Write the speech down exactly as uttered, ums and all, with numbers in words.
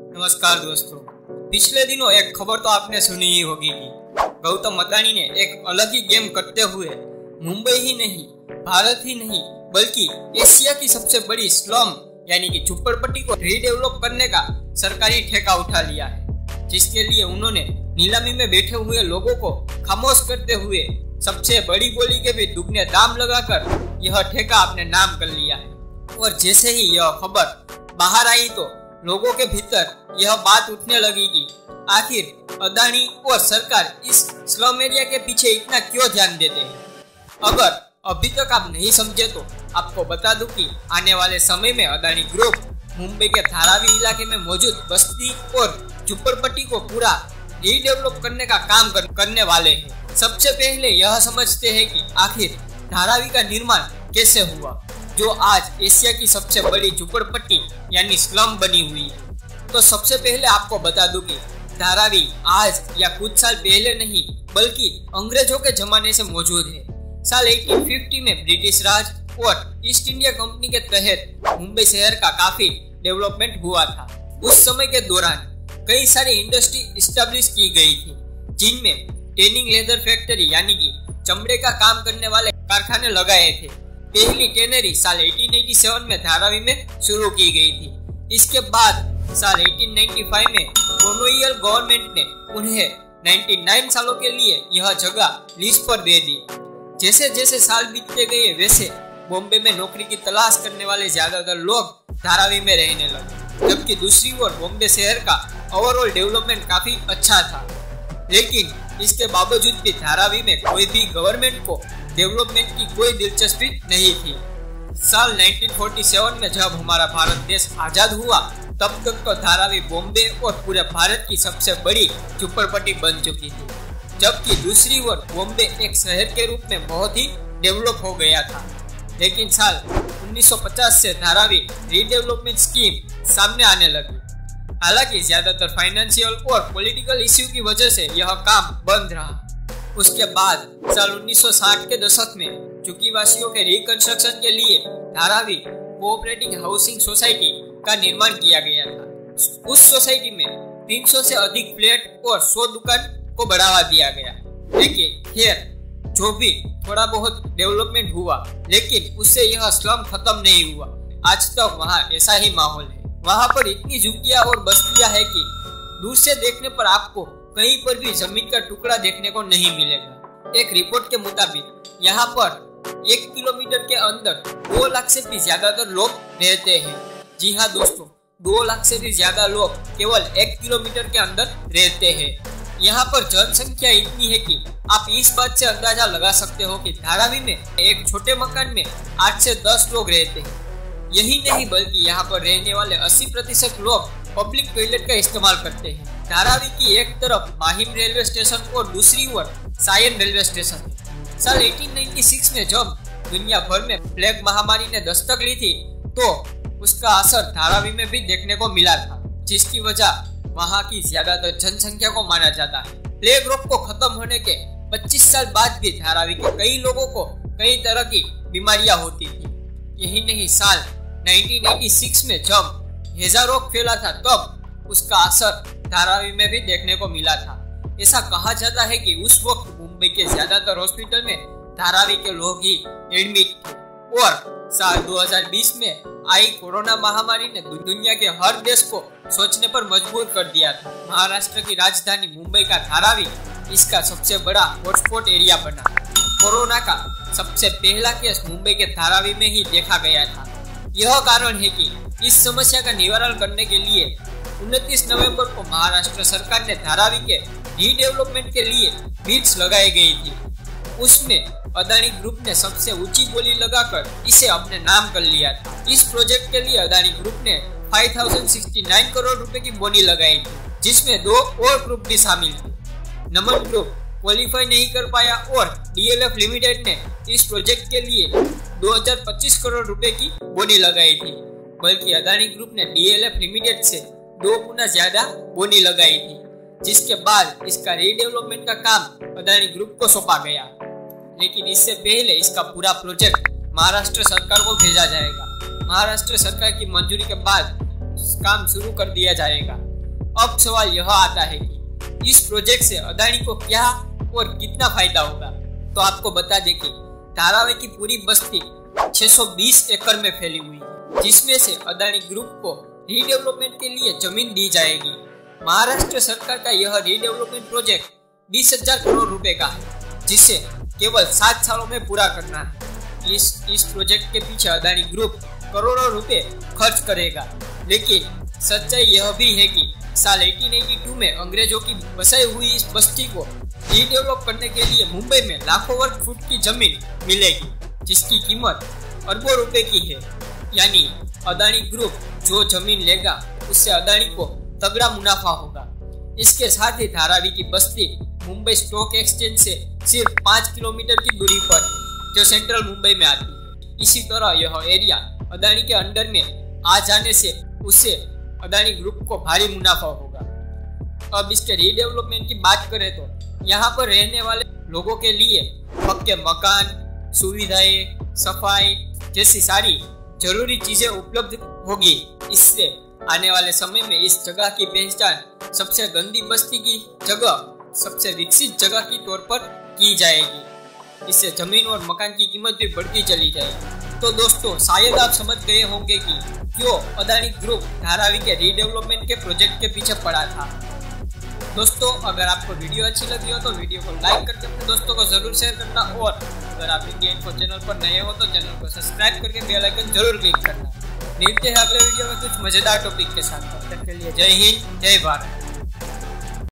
नमस्कार दोस्तों, पिछले दिनों एक खबर तो आपने सुनी ही होगी कि गौतम अदानी ने एक अलग ही गेम करते हुए मुंबई ही नहीं, भारत ही नहीं बल्कि एशिया की सबसे बड़ी स्लम यानी कि झुप्पड़पट्टी को रीडेवलप करने का सरकारी ठेका उठा लिया है, जिसके लिए उन्होंने नीलामी में बैठे हुए लोगों को खामोश करते हुए सबसे बड़ी बोली के भी दुगने दाम लगाकर यह ठेका अपने नाम कर लिया है। और जैसे ही यह खबर बाहर आई तो लोगों के भीतर यह बात उठने लगी कि आखिर अदानी और सरकार इस स्लम एरिया के पीछे इतना क्यों ध्यान देते हैं। अगर अभी तक आप नहीं समझे तो आपको बता दूं कि आने वाले समय में अदानी ग्रुप मुंबई के धारावी इलाके में मौजूद बस्ती और झुप्पड़पट्टी को पूरा रीडेवलप करने का काम कर, करने वाले हैं। सबसे पहले यह समझते हैं कि आखिर धारावी का निर्माण कैसे हुआ, जो आज एशिया की सबसे बड़ी झुप्पड़पट्टी यानी स्लम बनी हुई है। तो सबसे पहले आपको बता दूं कि धारावी आज या कुछ साल पहले नहीं बल्कि अंग्रेजों के जमाने से मौजूद है। साल अठारह सौ पचास में ब्रिटिश राज और ईस्ट इंडिया कंपनी के तहत मुंबई शहर का काफी डेवलपमेंट हुआ था। उस समय के दौरान कई सारी इंडस्ट्री स्टैब्लिश की गई थी, जिनमें टेनिंग लेदर फैक्ट्री यानी कि चमड़े का काम करने वाले कारखाने लगाए थे। पहली टेनरी साल अठारह सौ सत्तासी में धारावी में शुरू की गई थी। इसके बाद साल अठारह सौ पचानवे में कॉलोनियल गवर्नमेंट ने उन्हें निन्यानवे सालों के लिए यह जगह लीज पर दे दी। जैसे जैसे साल बीतते गए वैसे बॉम्बे में नौकरी की तलाश करने वाले ज्यादातर लोग धारावी में रहने लगे, जबकि दूसरी ओर बॉम्बे शहर का ओवरऑल डेवलपमेंट काफी अच्छा था। लेकिन इसके बावजूद भी धारावी में कोई भी गवर्नमेंट को डेवलपमेंट की कोई दिलचस्पी नहीं थी। साल उन्नीस सौ सैंतालीस में जब हमारा भारत देश आजाद हुआ तब तक तो धारावी बॉम्बे और पूरे भारत की सबसे बड़ी झुप्पड़पट्टी बन चुकी थी, जबकि दूसरी ओर बॉम्बे एक शहर के रूप में बहुत ही डेवलप हो गया था। लेकिन साल उन्नीस सौ पचास से धारावी रीडेवलपमेंट स्कीम सामने आने लगी। हालांकि ज्यादातर फाइनेंशियल और पॉलिटिकल इश्यू की वजह से यह काम बंद रहा। उसके बाद साल उन्नीस सौ साठ के दशक में चुकीवासियों के रिकंस्ट्रक्शन के लिए धारावी कोऑपरेटिव हाउसिंग सोसाइटी का निर्माण किया गया था। उस सोसाइटी में तीन सौ से अधिक फ्लैट और सौ दुकान को बढ़ावा दिया गया। लेकिन खैर जो भी थोड़ा बहुत डेवलपमेंट हुआ, लेकिन उससे यह स्लम खत्म नहीं हुआ। आज तक वहाँ ऐसा ही माहौल है। वहाँ पर इतनी झुग्गियां और बस्तियां है कि दूर से देखने पर आपको कहीं पर भी जमीन का टुकड़ा देखने को नहीं मिलेगा। एक रिपोर्ट के मुताबिक यहाँ पर एक किलोमीटर के अंदर दो लाख से भी ज्यादातर लोग रहते हैं। जी हाँ दोस्तों, दो लाख से भी ज्यादा लोग केवल एक किलोमीटर के अंदर रहते हैं। यहाँ पर जनसंख्या इतनी है कि आप इस बात से अंदाजा लगा सकते हो कि धारावी में एक छोटे मकान में आठ से दस लोग रहते हैं। यही नहीं बल्कि यहाँ पर रहने वाले अस्सी प्रतिशत लोग पब्लिक टॉयलेट का इस्तेमाल करते हैं। धारावी की एक तरफ माहिम रेलवे स्टेशन और दूसरी ओर सायन रेलवे स्टेशन है। साल अठारह सौ छियानवे में जब दुनिया भर में प्लेग महामारी ने दस्तक ली थी तो उसका असर धारावी में भी देखने को मिला था, जिसकी वजह वहाँ की ज्यादातर जनसंख्या को माना जाता है। प्लेग रोग को खत्म होने के पच्चीस साल बाद भी धारावी के कई लोगों को कई तरह की बीमारियां होती थी। यही नहीं, साल उन्नीस सौ छियासी में जब हैजा रोग फैला था तब उसका असर धारावी में भी देखने को मिला था। ऐसा कहा जाता है कि उस वक्त मुंबई के ज्यादातर हॉस्पिटल में धारावी के लोग ही एडमिट थे। और साल दो हज़ार बीस में आई कोरोना महामारी ने दुनिया के हर देश को सोचने पर मजबूर कर दिया था। महाराष्ट्र की राजधानी मुंबई का धारावी इसका सबसे बड़ा हॉटस्पॉट एरिया बना। कोरोना का सबसे पहला केस मुंबई के धारावी में ही देखा गया था। यह कारण है कि इस समस्या का निवारण करने के लिए उनतीस नवंबर को महाराष्ट्र सरकार ने धारावी के रीडेवलपमेंट के लिए बिड्स लगाई गई थी। उसमें अदानी ग्रुप ने सबसे ऊंची बोली लगाकर इसे अपने नाम कर लिया था। इस प्रोजेक्ट के लिए अदानी ग्रुप ने पाँच हज़ार उनहत्तर करोड़ रुपए की बोली लगाई थी, जिसमें दो और ग्रुप भी शामिल थे। नमन ग्रुप क्वालिफाई नहीं कर पाया और डीएलएफ लिमिटेड ने इस प्रोजेक्ट के लिए दो हज़ार पच्चीस करोड़ रुपए की बोली लगाई थी, बल्कि अदानी ग्रुप ने डीएलएफ लिमिटेड से दो गुना ज्यादा बोली लगाई थी, जिसके बाद इसका रीडेवलपमेंट का काम अदानी ग्रुप को सौंपा गया। लेकिन इससे पहले इसका पूरा प्रोजेक्ट महाराष्ट्र सरकार को भेजा जाएगा। महाराष्ट्र सरकार की मंजूरी के बाद काम शुरू कर दिया जाएगा। अब सवाल यह आता है कि इस प्रोजेक्ट से अदानी को क्या और कितना फायदा होगा। तो आपको बता दें कि धारावी की पूरी बस्ती छह सौ बीस एकड़ में फैली हुई है, जिसमें से अदानी ग्रुप को रीडेवलपमेंट के लिए जमीन दी जाएगी। महाराष्ट्र सरकार का यह रीडेवलपमेंट प्रोजेक्ट बीस हजार करोड़ रुपए का है, जिसे केवल सात सालों में पूरा करना है। इस इस प्रोजेक्ट के पीछे अदानी ग्रुप करोड़ों रुपए खर्च करेगा, लेकिन सच्चाई यह भी है कि साल अठारह सौ बयासी में अंग्रेजों की बसाई हुई इस बस्ती को रीडेवलप करने के लिए मुंबई में लाखों वर्ग फुट की जमीन मिलेगी, जिसकी कीमत अरबों रुपए की है। यानी अदानी ग्रुप जो जमीन लेगा उससे अदानी को तगड़ा मुनाफा होगा। इसके साथ ही धारावी की बस्ती मुंबई स्टॉक एक्सचेंज से सिर्फ पाँच किलोमीटर की दूरी पर है, जो सेंट्रल मुंबई में आती है। इसी तरह यह एरिया अदानी के अंडर में आ जाने से उससे अदानी ग्रुप को भारी मुनाफा होगा। अब इसके रीडेवलपमेंट की बात करें तो यहाँ पर रहने वाले लोगों के लिए पक्के मकान, सुविधाएं, सफाई जैसी सारी जरूरी चीजें उपलब्ध होगी। इससे आने वाले समय में इस जगह की पहचान सबसे गंदी बस्ती की जगह सबसे विकसित जगह के तौर पर की जाएगी। इससे जमीन और मकान की कीमत भी बढ़ती चली जाएगी। तो दोस्तों, शायद आप समझ गए होंगे कि क्यों अदानी ग्रुप धारावी के रीडेवलपमेंट के प्रोजेक्ट के पीछे पड़ा था। दोस्तों, अगर आपको वीडियो अच्छी लगी हो तो वीडियो को लाइक करके अपने दोस्तों को जरूर शेयर करना, और अगर आप इंडिया इन्फो चैनल पर नए हो तो चैनल को सब्सक्राइब करके बेल आइकन जरूर क्लिक करना। मिलते हैं अगले वीडियो में कुछ मजेदार टॉपिक के साथ। तब तक के लिए जय हिंद, जय भारत।